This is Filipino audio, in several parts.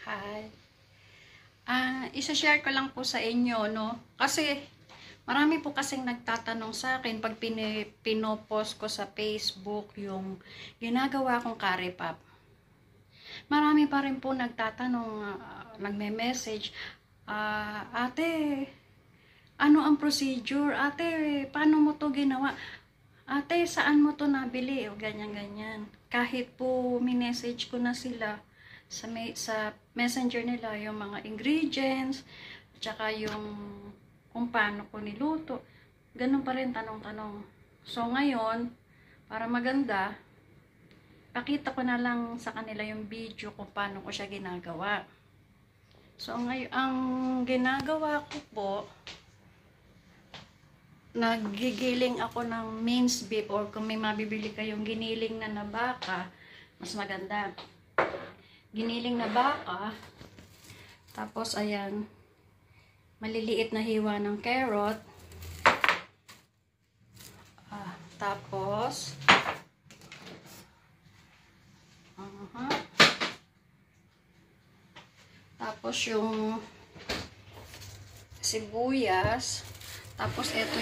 Hi. Isa-share ko lang po sa inyo, no? Kasi, marami po kasing nagtatanong sa akin pag pinopost ko sa Facebook yung ginagawa kong curry pop. Marami pa rin po nagtatanong, nagme-message, ate, ano ang procedure? Ate, paano mo to ginawa? Ate, saan mo to nabili? O ganyan-ganyan. Kahit po minessage ko na sila sa messenger nila yung mga ingredients, tsaka yung kung paano ko niluto. Ganun pa rin tanong-tanong. So ngayon, para maganda, pakita ko na lang sa kanila yung video kung paano ko siya ginagawa. So ngayon, ang ginagawa ko po, naggigiling ako ng minced beef, or kung may mabibili kayong giniling na baka, mas maganda. Giniling na baka, tapos ayan, maliliit na hiwa ng carrot, tapos tapos yung sibuyas, tapos ito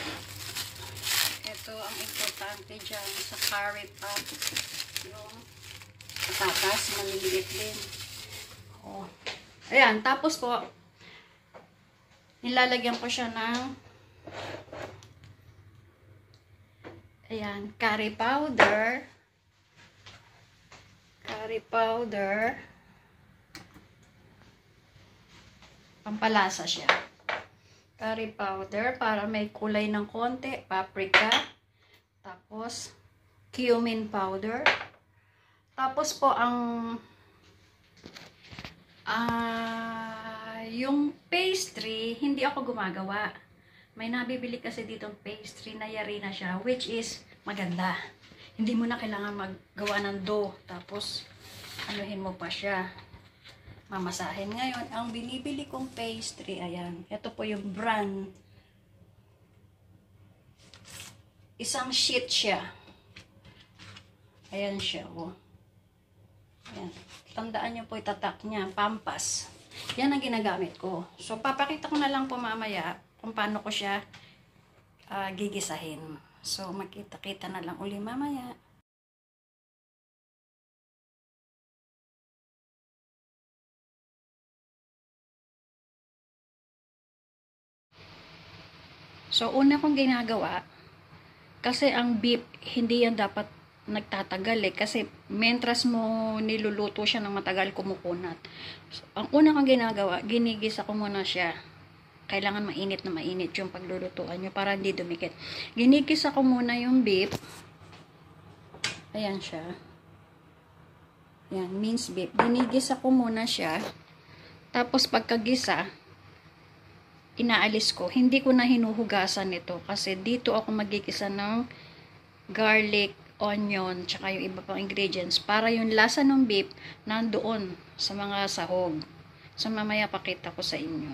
ang importante dyan sa curry pop, yung patatas, maliliit din. Ayan, tapos po, nilalagyan ko siya ng ayan, curry powder, pampalasa siya. Curry powder para may kulay ng konti, paprika, tapos cumin powder. Tapos po yung pastry, hindi ako gumagawa. May nabibili kasi ditong pastry na yari na siya, which is maganda. Hindi mo na kailangan maggawa ng dough, tapos anuhin mo pa siya, mamasahin. Ngayon, ang binibili kong pastry, ayan, ito po yung brand. Isang sheet siya. Ayan siya, oh. Ayan. Tandaan nyo po, itatak niya, pampas. Yan ang ginagamit ko. So, papakita ko na lang po mamaya kung paano ko siya gigisahin. So, magkita-kita na lang uli mamaya. So, una kong ginagawa, kasi ang beef, hindi yan dapat nagtatagal kasi mentras mo niluluto siya ng matagal, kumukunat. So, ang una kong ginagawa, ginigisa ko muna siya. Kailangan mainit na mainit yung paglulutuan nyo para hindi dumikit. Ginigisa ko muna yung beef. Ayan siya. Ayan, minced beef. Ginigisa ko muna siya. Tapos pagkagisa, inaalis ko. Hindi ko na hinuhugasan ito kasi dito ako magigisa ng garlic, onion, tsaka yung iba pang ingredients para yung lasa ng beef nandoon sa mga sahog. So mamaya pakita ko sa inyo.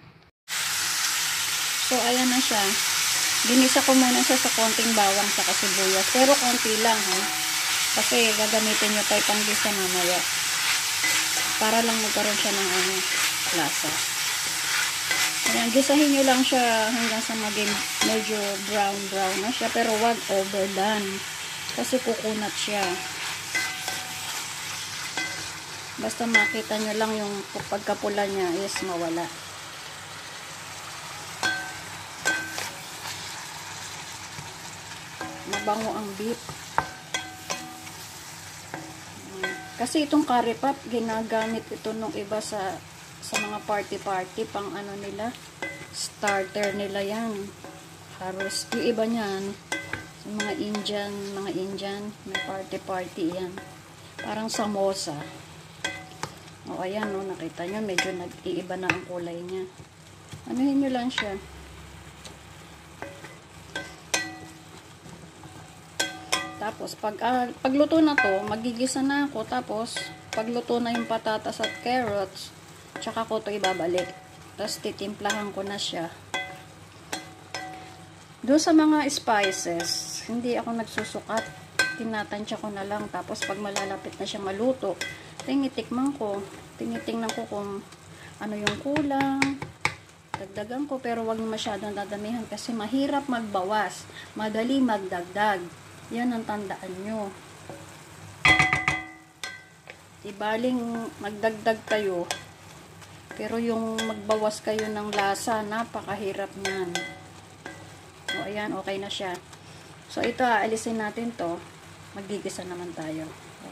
So ayan na siya. Ginisa ko muna siya sa konting bawang sa sibuyas, pero konti lang ha. Kasi gagamitin nyo tayo panggisa mamaya. Para lang magkaroon siya ng lasa. Ayan, gisahin nyo lang siya hanggang sa maging medyo brown na siya, pero wag overdone kasi kukunat siya. Basta makita nyo lang yung pagkapula niya is mawala. Mabango ang beef. Kasi itong curry pop, ginagamit ito nung iba sa mga party pang ano nila, starter nila yan. Haros yung iba niyan sa mga Indian may party yan, parang samosa. O ayan, no, nakita nyo medyo nag-iiba na ang kulay niya. Anuhin nyo lang siya. Tapos pagluto na to, magigisa na ako. Tapos pagluto na yung patatas at carrots, tsaka ko to ibabalik. Tapos titimplahan ko na siya. Doon sa mga spices, hindi ako nagsusukat. Tinatansya ko na lang. Tapos pag malalapit na siya maluto, Tinitikman ko. Tinitingnan ko kung ano yung kulang. Dagdagan ko, pero wag masyadong dadamihan kasi mahirap magbawas. Madali magdagdag. Yan ang tandaan nyo. Ibaling magdagdag kayo, pero yung magbawas kayo ng lasa, napakahirap niyan. O, ayan, okay na siya. So, ito, aalisin natin to. Magigisa naman tayo.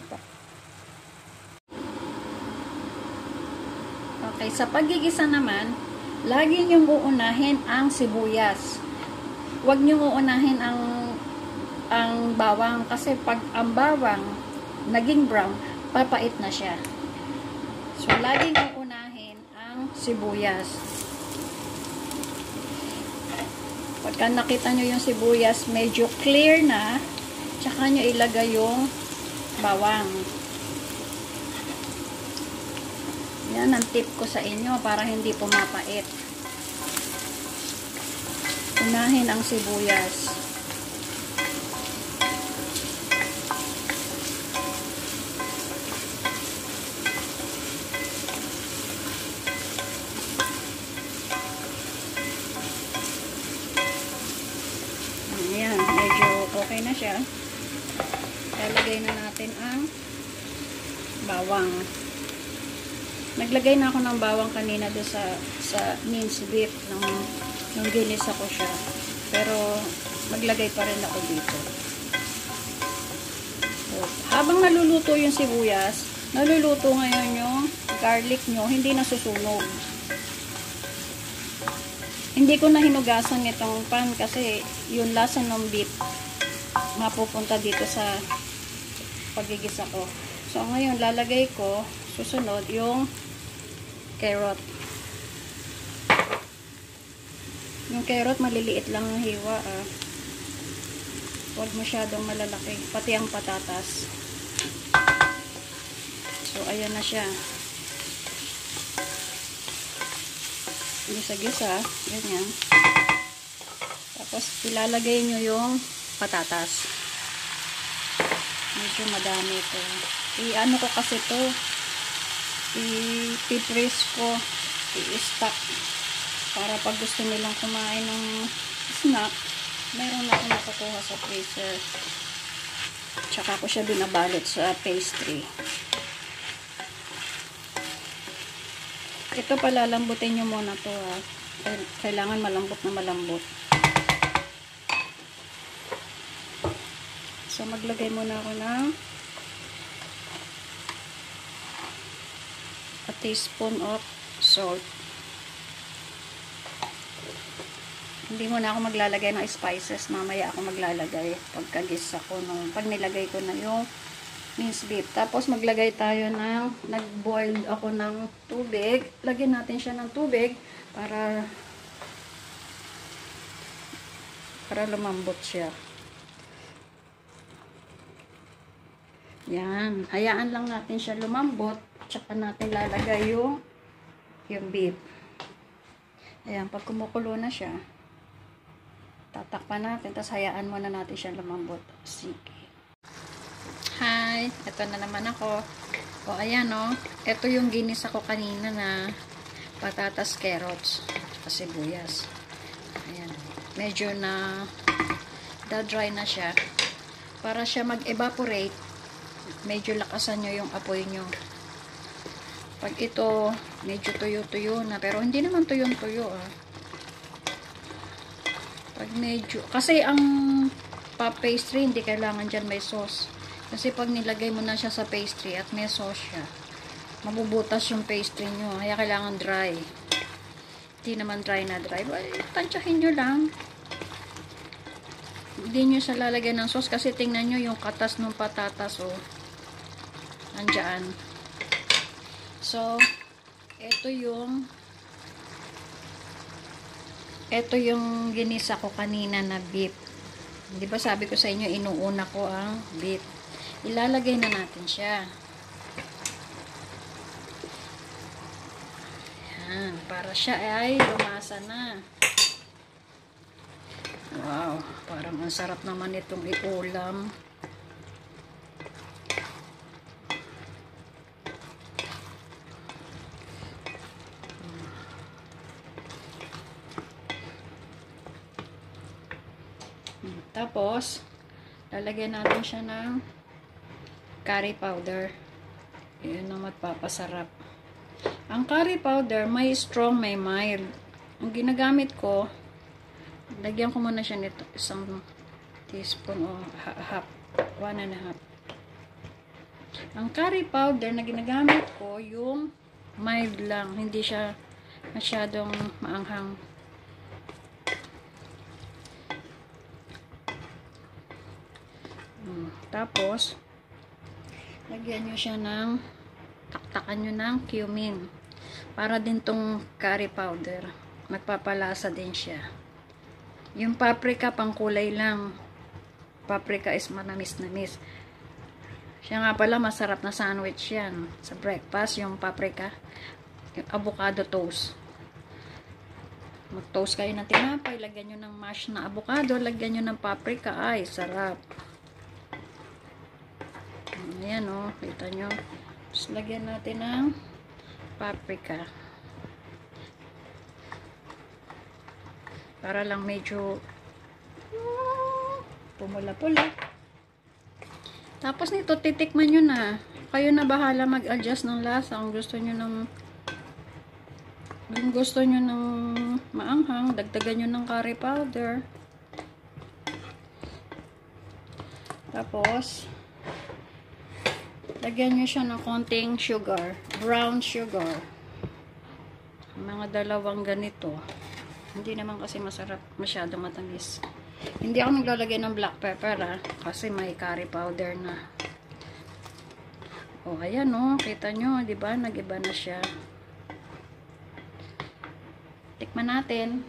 Okay, sa paggigisa naman, lagi niyong uunahin ang sibuyas. Huwag niyong uunahin ang bawang, kasi pag ang bawang naging brown, papait na siya. So, laging uunahin ang sibuyas. Pagka nakita nyo yung sibuyas, medyo clear na, tsaka nyo ilagay yung bawang. Yan ang tip ko sa inyo para hindi pumapait. Unahin ang sibuyas. Ayan, medyo okay na siya. Lalagay na natin ang bawang. Naglagay na ako ng bawang kanina doon sa minced beef nung ginisa ko siya. Pero maglagay pa rin ako dito. So, habang naluluto yung sibuyas, naluluto ngayon yung garlic nyo, hindi nasusunog. Hindi ko na hinugasan itong pan kasi yung lasa ng beef mapupunta dito sa pagigisa ko. So, ngayon lalagay ko susunod yung carrot. Yung carrot maliliit lang ang hiwa, huwag masyadong malalaki, pati ang patatas. So ayan na siya, gisa-gisa, ganyan. Tapos ilalagay nyo yung patatas. Medyo madami ito. I-ano ko kasi ito, i-press ko, i-stack para pag gusto nilang kumain ng snack, meron ako nakukuha sa freezer. Tsaka ko siya binabalot sa pastry. Ito palalambutin nyo muna to, kailangan malambot na malambot. So maglagay muna ako ng a teaspoon of salt. Hindi muna ako maglalagay ng spices, mamaya ako maglalagay pagkagisa ko pag nilagay ko na yung minced beef. Tapos maglagay tayo ng, nag-boil ako ng tubig. Lagyan natin siya ng tubig para lumambot siya. Yan, hayaan lang natin siya lumambot, tsaka natin lalagay yung beef. Ayan, pag kumukulo na siya, tatakpan natin, tapos hayaan muna natin siya lumambot. Sige. Hi, ito na naman ako. O, ayan o. Ito yung ginisa ko kanina na patatas, carrots, at sibuyas. Ayan. Medyo na dry na siya. Para siya mag-evaporate, medyo lakasan nyo yung apoy nyo. Pag ito, medyo tuyo-tuyo na. Pero hindi naman tuyong-tuyo, Pag medyo, kasi ang pastry, hindi kailangan dyan may sauce. Kasi pag nilagay mo na siya sa pastry at may sauce siya, mabubutas yung pastry nyo. Kaya kailangan dry. Hindi naman dry na dry. Tansyahin nyo lang. Hindi nyo siya lalagyan ng sauce kasi tingnan nyo yung katas ng patatas, nandyan. So, ito yung ginisa ko kanina na beef. Di ba sabi ko sa inyo, inuuna ko ang beef. Ilalagay na natin siya. Yan, para siya ay lumasa na. Wow, parang ang sarap naman itong iulam. Tapos, lalagyan natin siya ng curry powder. Yun ang magpapasarap. Ang curry powder, may strong, may mild. Ang ginagamit ko, lagyan ko muna siya nito. Isang teaspoon o half. 1.5. Ang curry powder na ginagamit ko, yung mild lang. Hindi siya masyadong maanghang. Tapos, lagyan nyo siya ng, taktakan nyo ng cumin. Para din tong curry powder. Magpapalasa din siya. Yung paprika, pangkulay lang. Paprika is manamis-namis. Siya nga pala, masarap na sandwich yan. Sa breakfast, yung paprika. Yung avocado toast. Mag-toast kayo ng tinapay, lagyan nyo ng mash na avocado, lagyan nyo ng paprika. Ay, sarap. Ayan o, kita nyo. Tapos lagyan natin ng paprika. Para lang medyo pumula-pula. Tapos nito, titikman nyo na. Kayo na bahala mag-adjust ng lasa. Kung gusto nyo ng maanghang, dagdagan nyo ng curry powder. Tapos, lagyan nyo siya ng konting sugar. Brown sugar. Mga dalawang ganito. Hindi naman kasi masarap, masyado matamis. Hindi ako naglalagay ng black pepper kasi may curry powder na. O, ayan o. Kita nyo, di ba? Nag-iba na siya. Tikman natin.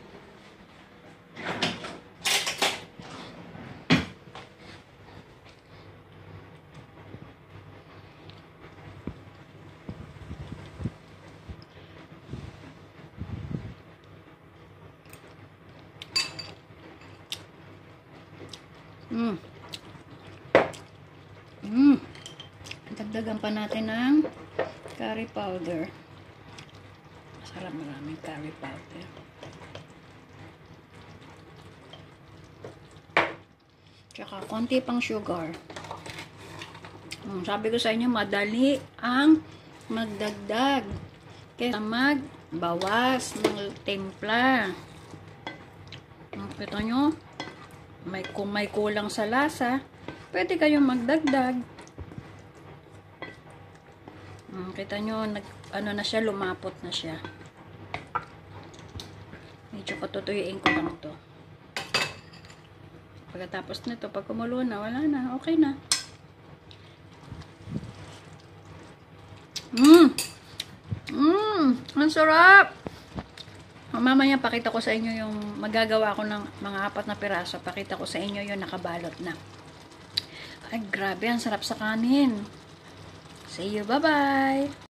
Dagdagan pa natin ng curry powder. Masarap, maraming curry powder. Tsaka konti pang sugar. Sabi ko sa inyo, madali ang magdagdag kaysa magbawas ng timpla. Kita nyo? Kung may kulang sa lasa, pwede kayong magdagdag. Kita nyo, ano na siya, lumapot na siya. Medyo patutuyuin ko lang ito. Pagkatapos nito, pag kumulo na, wala na, okay na. Ang sarap! Mamaya pakita ko sa inyo yung magagawa ko ng mga 4 na piraso. Pakita ko sa inyo yung nakabalot na. Ay, grabe, ang sarap sa kanin. See you, bye-bye!